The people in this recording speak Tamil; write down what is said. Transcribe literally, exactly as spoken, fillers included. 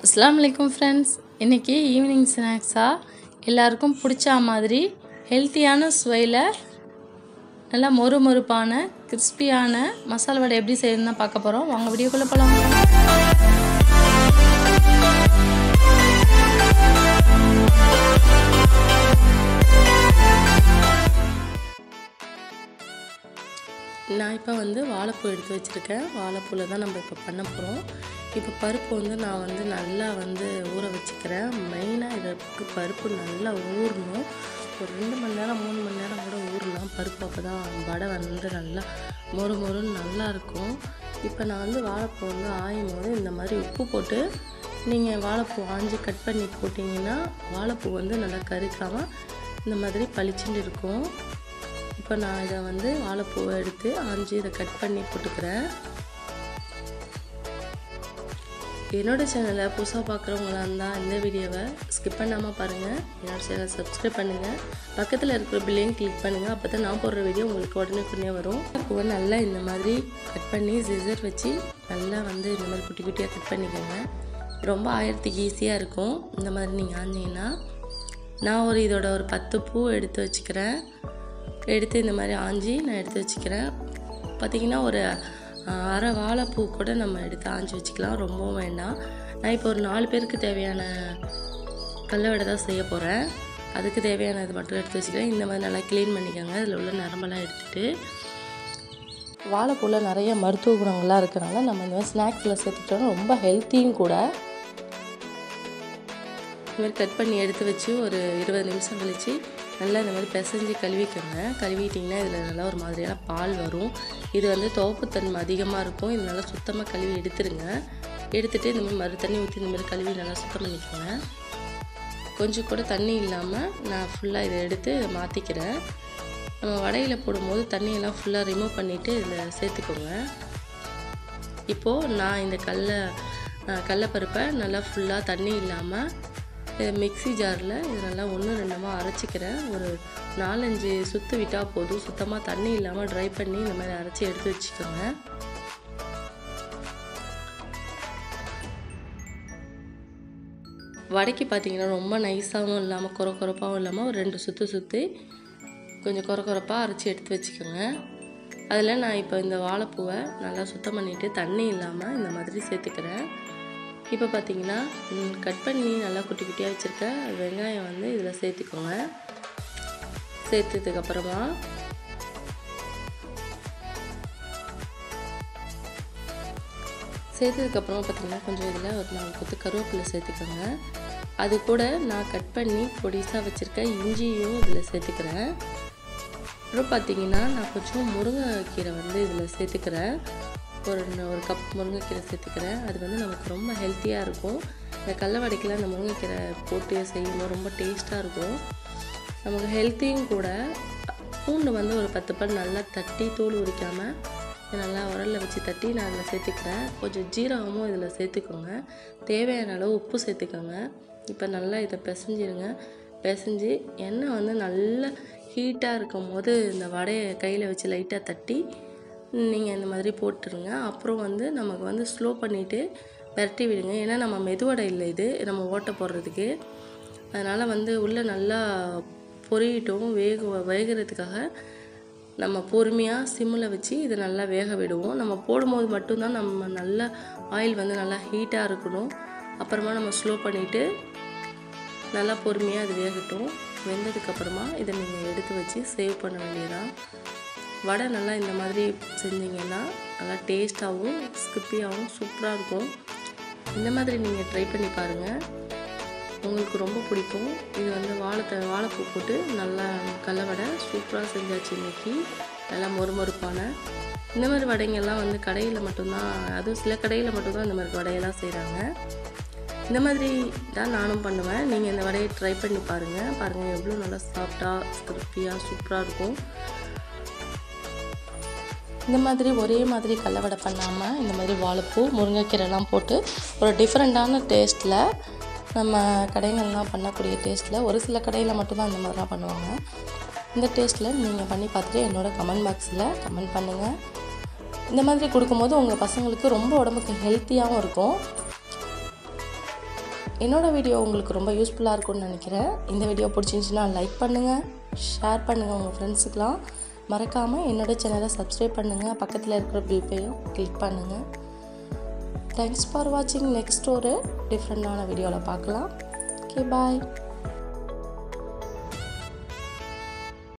அஸ்ஸலாமு அலைக்கும் ஃப்ரெண்ட்ஸ். இன்றைக்கி ஈவினிங் ஸ்நாக்ஸாக எல்லாருக்கும் பிடிச்ச மாதிரி ஹெல்த்தியான சுவையில் நல்லா மொறு மொறுப்பான கிறிஸ்பியான மசாலா வடை எப்படி செய்யணும்னு பார்க்க போகிறோம். வாங்க வீடியோக்குள்ளே போகலாம். நான் இப்போ வந்து வாழைப்பூ எடுத்து வச்சுருக்கேன். வாழைப்பூவில் தான் நம்ம இப்போ பண்ண போகிறோம். இப்போ பருப்பு வந்து நான் வந்து நல்லா வந்து ஊற வச்சுக்கிறேன். மெயினாக இதற்கு பருப்பு நல்லா ஊறணும். ஒரு ரெண்டு மணி நேரம் மூணு மணி நேரம் கூட ஊறலாம் பருப்பு. அப்போ தான் வடை வந்து நல்லா மொறு மொறுன்னு நல்லாயிருக்கும். இப்போ நான் வந்து வாழைப்பூ வந்து ஆயும் போது இந்த மாதிரி உப்பு போட்டு நீங்கள் வாழைப்பூ ஆஞ்சி கட் பண்ணி போட்டிங்கன்னா வாழைப்பூ வந்து நல்லா கருக்காமல் இந்த மாதிரி பளிச்சுட்டு இருக்கும். இப்போ நான் இதை வந்து வாழைப்பூவை எடுத்து ஆஞ்சி இதை கட் பண்ணி போட்டுக்கிறேன். என்னோடய சேனலை புதுசாக பார்க்குறவங்களா இருந்தால் இந்த வீடியோவை ஸ்கிப் பண்ணாமல் பாருங்கள். என்னோடய சேனலை சப்ஸ்கிரைப் பண்ணுங்கள். பக்கத்தில் இருக்கிற பில்லையும் கிளிக் பண்ணுங்கள். அப்போ தான் நான் போடுற வீடியோ உங்களுக்கு உடனே உடனே வரும். பூவை நல்லா இந்த மாதிரி கட் பண்ணி சிசர் வச்சு நல்லா வந்து இந்த மாதிரி குட்டி குட்டியாக கட் பண்ணிக்கோங்க. ரொம்ப ஆயிரத்துக்கு ஈஸியாக இருக்கும் இந்த மாதிரி நீங்கள் ஆஞ்சிங்கன்னா. நான் ஒரு இதோட ஒரு பத்து பூ எடுத்து வச்சுக்கிறேன். எடுத்து இந்த மாதிரி ஆஞ்சி நான் எடுத்து வச்சுக்கிறேன். பார்த்திங்கன்னா ஒரு அரை வாழைப்பூ கூட நம்ம எடுத்து ஆஞ்சி வச்சுக்கலாம், ரொம்பவும் வேண்டாம். நான் இப்போ ஒரு நாலு பேருக்கு தேவையான கடலை வடை தான் செய்ய போகிறேன். அதுக்கு தேவையானது மட்டும் எடுத்து வச்சுக்கிறேன். இந்த மாதிரி நல்லா க்ளீன் பண்ணிக்கோங்க. இதில் உள்ள நரம்பெல்லாம் எடுத்துகிட்டு, வாழைப்பூவில் நிறைய மருத்துவ குணங்கள்லாம் இருக்கிறனால நம்ம இந்த மாதிரி ஸ்நாக்ஸில் சேர்த்துக்கிட்டோம்னா ரொம்ப ஹெல்த்தியும் கூட. இந்த மாதிரி கட் பண்ணி எடுத்து வச்சு ஒரு இருபது நிமிஷம் கழித்து நல்லா இந்த மாதிரி பிசைஞ்சு கழுவிக்கோங்க. கழுவிட்டிங்கன்னா இதில் நல்லா ஒரு மாதிரியான பால் வரும். இது வந்து துவப்புத்தன்மை அதிகமாக இருக்கும். இது நல்லா சுத்தமாக கழுவி எடுத்துருங்க. எடுத்துகிட்டு இந்த மாதிரி மறு தண்ணி ஊற்றி இந்த மாதிரி கழுவி நல்லா சுத்தம் பண்ணிக்கோங்க. கொஞ்சம் கூட தண்ணி இல்லாமல் நான் ஃபுல்லாக இதை எடுத்து மாற்றிக்கிறேன். நம்ம வடையில் போடும்போது தண்ணியெல்லாம் ஃபுல்லாக ரிமூவ் பண்ணிவிட்டு இதில் சேர்த்துக்கோங்க. இப்போது நான் இந்த கடல கடலப்பருப்பை நல்லா ஃபுல்லாக தண்ணி இல்லாமல் மிக்ஸி ஜாரில் இது நல்லா ஒன்று ரெண்டுமாக அரைச்சிக்கிறேன். ஒரு நாலஞ்சு சுற்று விட்டால் போதும். சுத்தமாக தண்ணி இல்லாமல் ட்ரை பண்ணி இந்த மாதிரி அரைச்சி எடுத்து வச்சுக்கோங்க. வடைக்கு பார்த்திங்கன்னா ரொம்ப நைஸாகவும் இல்லாமல் குறை குறைப்பாகவும் இல்லாமல் ஒரு ரெண்டு சுற்று சுற்றி கொஞ்சம் குறை குறைப்பாக அரைச்சி எடுத்து வச்சுக்கோங்க. அதில் நான் இப்போ இந்த வாழைப்பூவை நல்லா சுத்தம் பண்ணிவிட்டு தண்ணி இல்லாமல் இந்த மாதிரி சேர்த்துக்கிறேன். இப்போ பார்த்தீங்கன்னா கட் பண்ணி நல்லா குட்டி குட்டியாக வச்சுருக்க வெங்காயம் வந்து இதில் சேர்த்துக்கோங்க. சேர்த்ததுக்கப்புறமா சேர்த்ததுக்கப்புறமா பார்த்திங்கன்னா கொஞ்சம் இதில் ஒரு நாலு கொத்து கருவேப்பிலை சேர்த்துக்கோங்க. அது கூட நான் கட் பண்ணி பொடிசாக வச்சுருக்க இஞ்சியும் இதில் சேர்த்துக்கிறேன். அப்புறம் பார்த்திங்கன்னா நான் கொஞ்சம் முருங்கைக்கீரை வந்து இதில் சேர்த்துக்கிறேன். ஒரு ஒரு கப் முருங்கைக்கீரை சேர்த்துக்கிறேன். அது வந்து நமக்கு ரொம்ப ஹெல்த்தியாக இருக்கும். இந்த கடல வடைக்கெலாம் இந்த முருங்கைக்கீரை போட்டு செய்யும்போது ரொம்ப டேஸ்ட்டாக இருக்கும். நமக்கு ஹெல்த்தியும் கூட. பூண்டு வந்து ஒரு பத்து பல் நல்லா தட்டி தூள் உரிக்காமல் நல்லா உரலில் வச்சு தட்டி நான் அதில் சேர்த்துக்கிறேன். கொஞ்சம் ஜீரகமும் இதில் சேர்த்துக்கோங்க. தேவையான அளவு உப்பு சேர்த்துக்கோங்க. இப்போ நல்லா இதை பிசைஞ்சிருங்க. பிசைஞ்சு எண்ணெய் வந்து நல்லா ஹீட்டாக இருக்கும் போது இந்த வடையை கையில் வச்சு லைட்டாக தட்டி நீங்கள் இந்த மாதிரி போட்டுருங்க. அப்புறம் வந்து நமக்கு வந்து ஸ்லோ பண்ணிவிட்டு பரட்டி விடுங்க. ஏன்னா நம்ம மெதுவடை இல்லை, இது நம்ம ஓட்டை போடுறதுக்கு. அதனால் வந்து உள்ளே நல்லா பொரியட்டும். வேக வேகிறதுக்காக நம்ம பொறுமையாக சிம்மில் வச்சு இதை நல்லா வேக விடுவோம். நம்ம போடும்போது மட்டும்தான் நம்ம நல்லா ஆயில் வந்து நல்லா ஹீட்டாக இருக்கணும். அப்புறமா நம்ம ஸ்லோ பண்ணிவிட்டு நல்லா பொறுமையாக அது வேகட்டும். வெந்ததுக்கப்புறமா இதை நீங்கள் எடுத்து வச்சு சேவ் பண்ண வேண்டியதான். வடை நல்லா இந்த மாதிரி செஞ்சிங்கன்னா நல்லா டேஸ்ட்டாகவும் ஸ்கிப்பியாகவும் சூப்பராக இருக்கும். இந்த மாதிரி நீங்கள் ட்ரை பண்ணி பாருங்கள், உங்களுக்கு ரொம்ப பிடிக்கும். இது வந்து வாழை வாழைப்பூ போட்டு நல்லா கடல வடை சூப்பராக செஞ்சாச்சு இன்றைக்கி. நல்லா மொறு மொறுப்பான இந்த மாதிரி வடைங்கள்லாம் வந்து கடையில் மட்டும்தான், அதுவும் சில கடையில் மட்டும்தான் இந்த மாதிரி வடையெல்லாம் செய்கிறாங்க. இந்த மாதிரி தான் நானும் பண்ணுவேன். நீங்கள் இந்த வடையை ட்ரை பண்ணி பாருங்கள். பாருங்கள் எவ்வளோ நல்லா சாஃப்டாக ஸ்கிரிப்பியாக சூப்பராக இருக்கும். இந்த மாதிரி ஒரே மாதிரி கடல வடை பண்ணாமல் இந்த மாதிரி வாழைப்பூ முருங்கைக்கீரைலாம் போட்டு ஒரு டிஃப்ரெண்ட்டான டேஸ்ட்டில் நம்ம கடைகள்லாம் பண்ணக்கூடிய டேஸ்ட்டில், ஒரு சில கடையில் மட்டும்தான் இந்த மாதிரிலாம் பண்ணுவாங்க. இந்த டேஸ்ட்டில் நீங்கள் பண்ணி பார்த்துட்டு என்னோடய கமெண்ட் பாக்ஸில் கமெண்ட் பண்ணுங்கள். இந்த மாதிரி கொடுக்கும்போது உங்கள் பசங்களுக்கு ரொம்ப உடம்புக்கு ஹெல்த்தியாகவும் இருக்கும். என்னோடய வீடியோ உங்களுக்கு ரொம்ப யூஸ்ஃபுல்லாக இருக்கும்னு நினைக்கிறேன். இந்த வீடியோ பிடிச்சிருந்துச்சுன்னா லைக் பண்ணுங்கள், ஷேர் பண்ணுங்கள் உங்கள் ஃப்ரெண்ட்ஸுக்கெலாம். மறக்காமல் என்னோடய சேனலை சப்ஸ்கிரைப் பண்ணுங்கள், பக்கத்தில் இருக்கிற பில்பையும் கிளிக் பண்ணுங்கள். தேங்க்ஸ் ஃபார் வாட்சிங். நெக்ஸ்ட் ஒரு டிஃப்ரெண்டான வீடியோவில் பார்க்கலாம். ஓகே, பாய்.